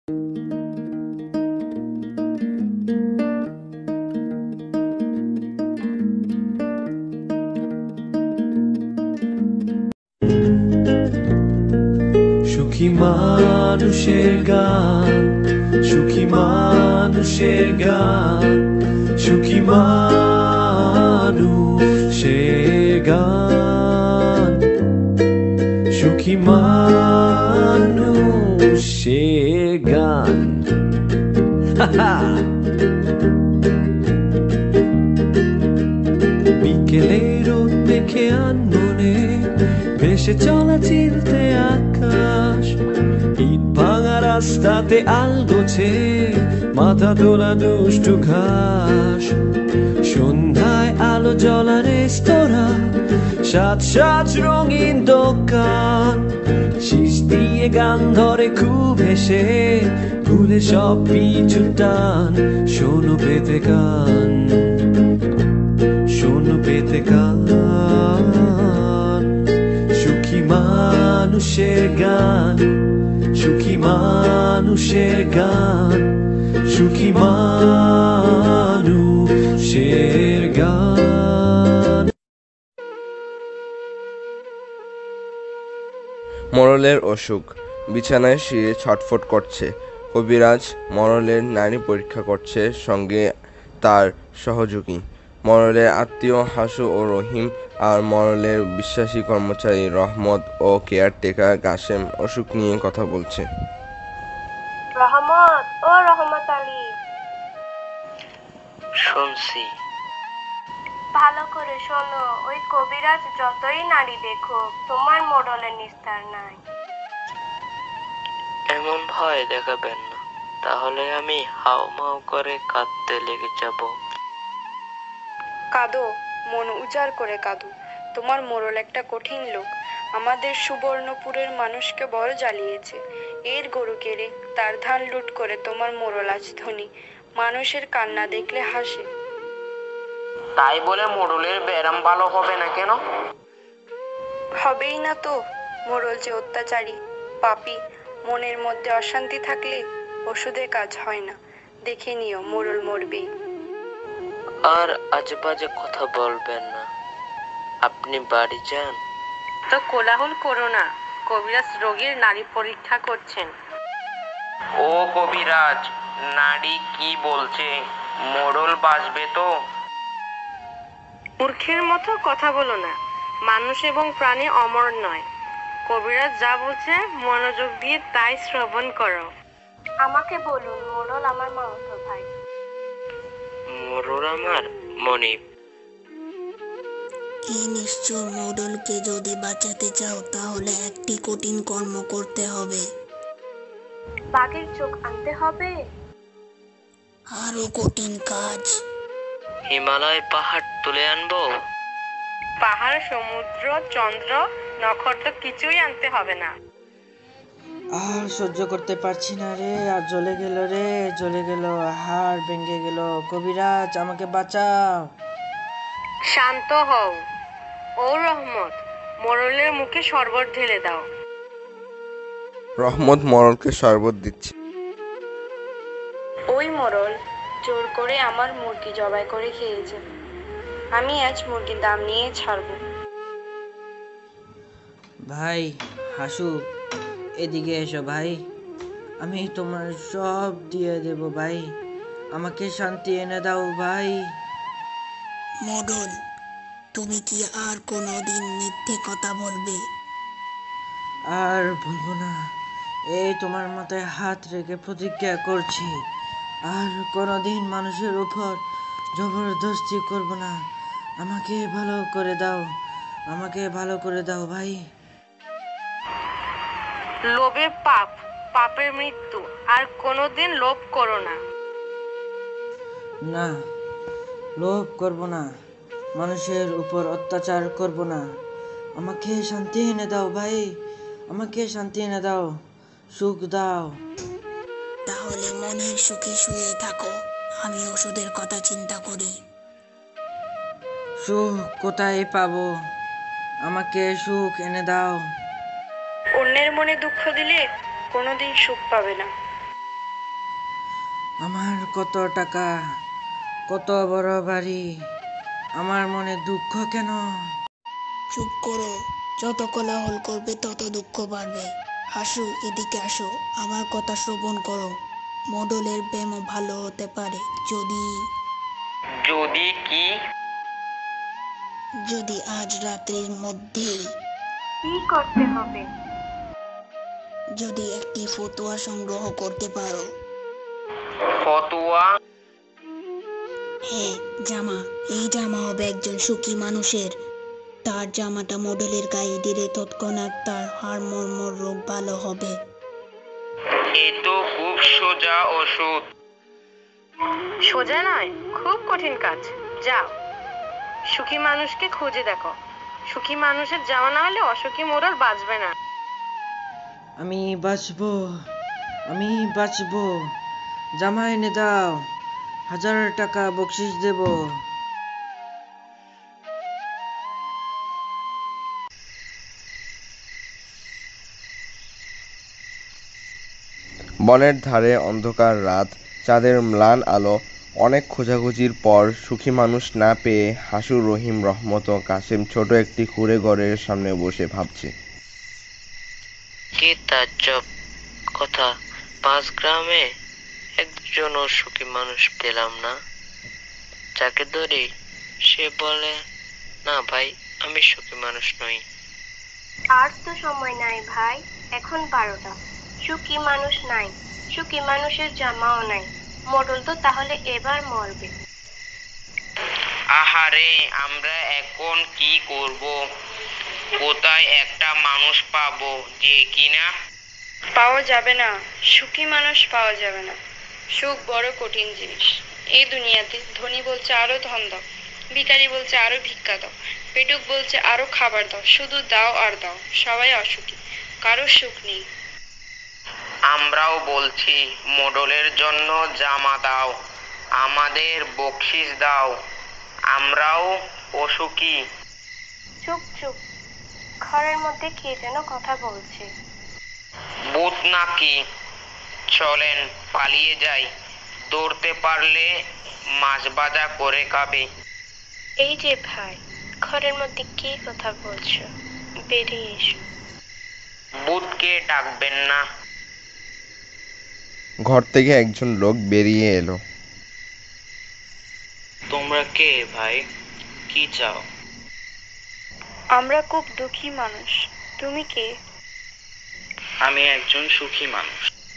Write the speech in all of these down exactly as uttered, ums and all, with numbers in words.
সুখী মানুষের গান, সুখী মানুষের গান, সুখী মানুষের গান, সুখী মানুষের গান। বিকেলে রোদ দেখে আনমনে ভেসে চলা চিলতে আকাশ, ইট ভাঙা রাস্তাতে আলগোছে মাথা তোলা দুষ্টু ঘাস। সন্ধ্যায় আলো জ্বলা রেস্তোরাঁ, সাত সাত রঙিন দোকান, শীষ দিয়ে গান ধরে খুব হেসে ভুলে সব পিছু টান। শোনো পেতে গান, শোনো পেতে গান, সুখী মানুষের গান, সুখী মানুষের গান, সুখী মানুষের গান। মরলের অসুখ, বিছানায় শুয়ে ছটফট করছে কবিরাজ। মরলের নাড়ি পরীক্ষা করছে সঙ্গে তার সহযোগী মরলের আত্মীয় হাসু ও রহিম, আর মরলের বিশ্বাসী কর্মচারী রহমত ও কেয়ারটেকার কাশেম অসুখ নিয়ে কথা বলছে। রহমত, ও রহমত আলী। শুনছি। ভালো করে শোনো, ওই কবিরাজ যতই নাড়ি দেখো তোমার মোড়লের নিস্তার নাই। এমন ভয় দেখাবেন না, তাহলে আমি হাউমাউ করে কাঁদতে লেগে যাব। কাঁদো, মন উজাড় করে কাঁদো। তোমার মোড়ল একটা কঠিন লোক, আমাদের সুবর্ণপুরের মানুষকে বড় জ্বালিয়েছে। এর গরু কেড়ে তার ধান লুট করে তোমার মোড়ল আজ ধনী, মানুষের কান্না দেখলে হাসে। তাই বলে মোড়লের ব্যারাম ভালো হবে না কেন? হবেই না তো। মোড়ল যে অত্যাচারী, পাপী, মনের মধ্যে অশান্তি থাকলে ওষুধে কাজ হয় না। দেখে নিও, মোড়ল মরবেই। আর আজেবাজে কথা বলবেন না, আপনি বাড়ি যান। তো কোলাহল করো না, কবিরাজ রোগীর নাড়ি পরীক্ষা করছেন। ও কবিরাজ, নাড়ি কি বলছে? মোড়ল বাঁচবে তো? মূর্খের মতো কথা বলো না, মানুষ এবং প্রাণী অমর নয়। কবিরাজ যা বলছে মনোযোগ দিয়ে তাই শ্রবণ করো। আমাকে বলুন, মোড়ল আমার মামাতো ভাই। মোড়ল আমার মনিব। এই নিশ্চয় মোড়লকে যদি বাঁচাতে চাও তাহলে একটি কঠিন কর্ম করতে হবে। বাঘের চোখ আনতে হবে? আরো কঠিন কাজ। হিমালয় পাহাড় তুলে আনবো? পাহাড়, সমুদ্র, চন্দ্র, নক্ষত্র কিছুই আনতে হবে না। আর সহ্য করতে পারছি না রে, আর জ্বলে গেল রে, জ্বলে গেল, হাড় ভেঙে গেল। কবিরাজ আমাকে বাঁচাও। শান্ত হও। ও রহমত, মোড়লের মুখে শরবত ঢেলে দাও। রহমত মরলকে শরবত দিচ্ছে। ওই মোড়ল জোর করে আমার মুরগি জবাই করে খেয়েছে, আমি আজ মুরগির দাম নিয়ে ছাড়বো। ভাই হাসু, এদিকে এসো ভাই, আমি তোমার সব দিয়ে দেব ভাই, আমাকে শান্তি এনে দাও ভাই। মোড়ল, তুমি কি আর কোনোদিন মিথ্যে কথা বলবে? আর বলবো না, এই তোমার মাথায় হাত রেখে প্রতিজ্ঞা করছি, আর কোনোদিন মানুষের উপর জবরদস্তি করব না। আমাকে ভালো করে দাও, আমাকে ভালো করে দাও ভাই। লোভে পাপ, পাপের মৃত্যু, আর কোনোদিন লোভ করো না। না, লোভ করব না, মানুষের উপর অত্যাচার করব না। আমাকে শান্তি এনে দাও ভাই, আমাকে শান্তি এনে দাও, সুখ দাও। তাহলে মনের সুখে শুয়ে থাকো, আমি ওষুধের কথা চিন্তা করি। সুখ কোথায় পাবো? আমাকে সুখ এনে দাও। অন্যের মনে দুঃখ দিলে কোনোদিন সুখ পাবে না। আমার কত টাকা, কত বড় বাড়ি, আমার মনে দুঃখ কেন? চুপ করো, যত কোলাহল করবে তত দুঃখ বাড়বে। হাসু, এদিকে আসো, আমার কথা শ্রবণ করো। মডেলের প্রেমও ভালো হতে পারে যদি যদি কি? যদি আজ রাত্রির মধ্যেই কি করতে হবে? যদি একটি ফতুয়া সংগ্রহ করতে পারো। ফতুয়া? হ্যাঁ, জামা। এই জামা হবে একজন সুখী মানুষের। তার জামাটা মডেলের গায়ে দিলে তৎক্ষণাৎ তার হাড়মর্মর রোগ ভালো হবে। এ তো খুব সোজা ওষুধ। সোজা নয়, খুব কঠিন কাজ। যাও, সুখী মানুষকে খুঁজে দেখো। সুখী মানুষের জামা না হলে অসুখী মোড়ল বাঁচবে না। আমি বাঁচবো, আমি বাঁচবো। জামা এনে দাও, হাজার টাকা বকশিস দেব। বনের ধারে অন্ধকার রাত, চাঁদের ম্লান আলো। অনেক খোঁজাখুঁজির পর সুখী মানুষ না পেয়ে হাসু, রহিম, রহমত ও কাসেম ছোট একটি কুঁড়ে ঘরের সামনে বসে ভাবছে। কি তাজ্জব কথা, পাঁচ গ্রামে একজনও সুখী মানুষ পেলাম না। যাকে ধরি সে বলে, না ভাই, আমি সুখী মানুষ নই। আর তো সময় নাই ভাই, এখন বারোটা। সুখী মানুষ নাই, সুখী মানুষের জামাও নাই। মোড়ল তো তাহলে এবার মরবে। আহারে, আমরা এখন কি করব? কোথায় একটা মানুষ পাবো যে কিনা? পাওয়া যাবে না, সুখী মানুষ পাওয়া যাবে না। সুখ বড় কঠিন জিনিস। এই দুনিয়াতে ধনী বলছে আরো ধন দাও, ভিখারি বলছে আরো ভিক্ষা দাও, পেটুক বলছে আরো খাবার দাও। শুধু দাও আর দাও, সবাই অসুখী, কারো সুখ নেই। আমরাও বলছি, মোড়লের জন্য জামা দাও, আমাদের বকশিস দাও, আমরাও অসুখী। চুপ চুপ, ঘরের মধ্যে কে যেন কথা বলছে। ভূত নাকি? চলেন পালিয়ে যাই, দৌড়তে পারলে মাছ ভাজা করে খাবে। এই যে ভাই, ঘরের মধ্যে কি কথা বলছো? বেরিয়ে এসো। ভূতকে ডাকবেন না। ঘর থেকে একজন লোক বেরিয়ে এলো। তোমরা কে ভাই? কি চাও? আমরা খুব দুঃখী মানুষ। তুমি কে? আমি একজন সুখী মানুষ।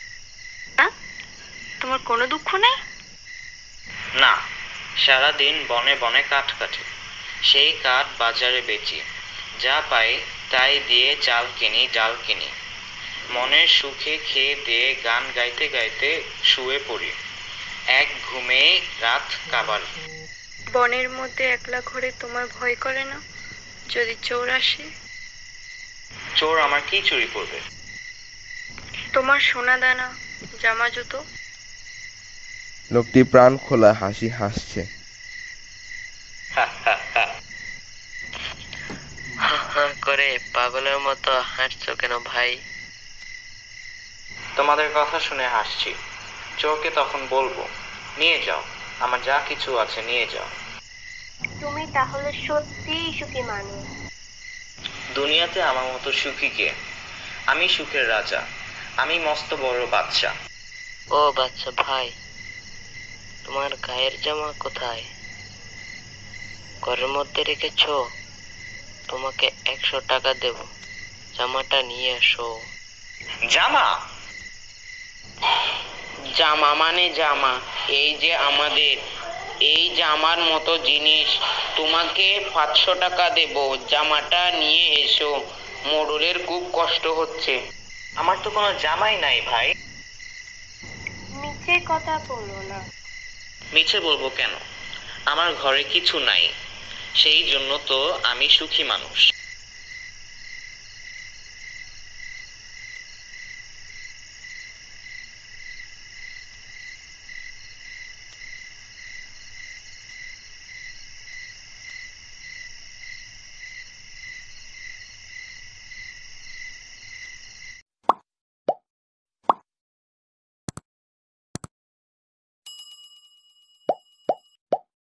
তোমার কোনো দুঃখ নেই? না, সারাদিন বনে বনে কাঠ কাটে, সেই কাঠ বাজারে বেচি, যা পাই তাই দিয়ে চাল কিনি, ডাল কিনি। মনের সুখে খেয়ে দিয়ে গান গাইতে গাইতে শুয়ে পড়ি, এক ঘুমে রাত কাবার। বনের মধ্যে একলা ঘরে তোমার ভয় করে না? যদি চোর আসে? চোর আমার কি চুরি করবে? তোমার সোনা দানা, জামা জুতো। লোকটি প্রাণ খোলা হাসি হাসছে। করে পাগলের মতো হাসছো কেন ভাই? তোমাদের কথা শুনে হাসছি। চোরকে তখন বলবো, নিয়ে যাও, আমার যা কিছু আছে নিয়ে যাও। তুমি তাহলে সত্যিই সুখী মানুষ। দুনিয়াতে আমার মতো সুখী কে? আমি সুখের রাজা, আমি মস্ত বড় বাদশা। ও বাচ্চা ভাই, তোমার গায়ের জামা কোথায়? ঘরের মধ্যে রেখেছো? তোমাকে একশো টাকা দেব, জামাটা নিয়ে এসো। জামা? জামা মানে জামা, এই যে আমাদের, এই জামার মতো জিনিস। তোমাকে পাঁচশো টাকা দেব, জামাটা নিয়ে এসো। মোড়লের খুব কষ্ট হচ্ছে। আমার তো কোনো জামাই নাই ভাই। মিছে কথা বলো না। মিছে বলবো কেন? আমার ঘরে কিছু নাই, সেই জন্য তো আমি সুখী মানুষ।